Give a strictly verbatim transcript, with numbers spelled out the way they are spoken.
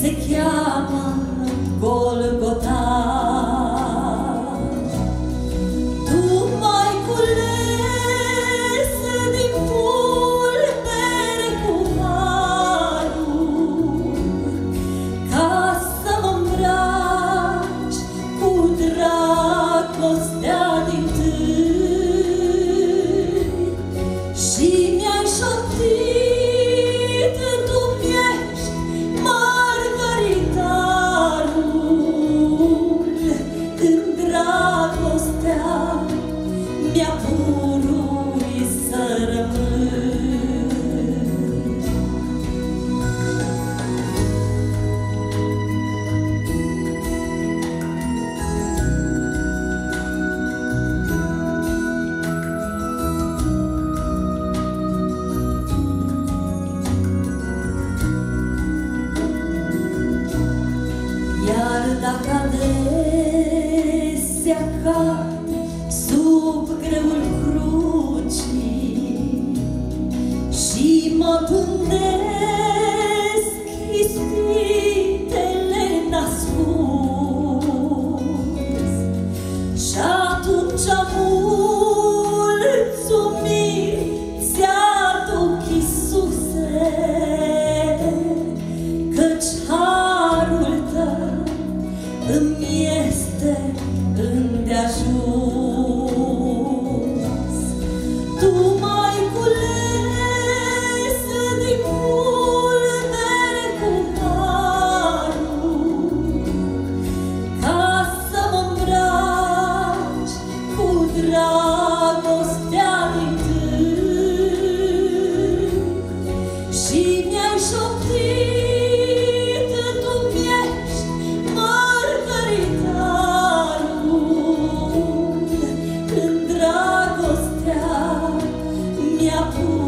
se cheamă Golgota. Tu m-ai cules din pulbere cu harul, ca să mă îmbraci cu dragostea din tâi. Și mi-ai șoptit, tu mi-ești margaritarul, în dragostea mi-a purui să rămâi. Iar dacă adesea cad sub greul crucii și mă gândesc ispitele n-ascuns, și atunci mulțumiri ți-aduc, Iisuse, căci harul tău îmi este îndeajuns. Tu m-ai cules din pulbere cu harul, ca să mă îmbraci cu dragostea din tâi. Și mi-ai șoptit, tu mi-ești margaritarul, în dragostea mi-a pus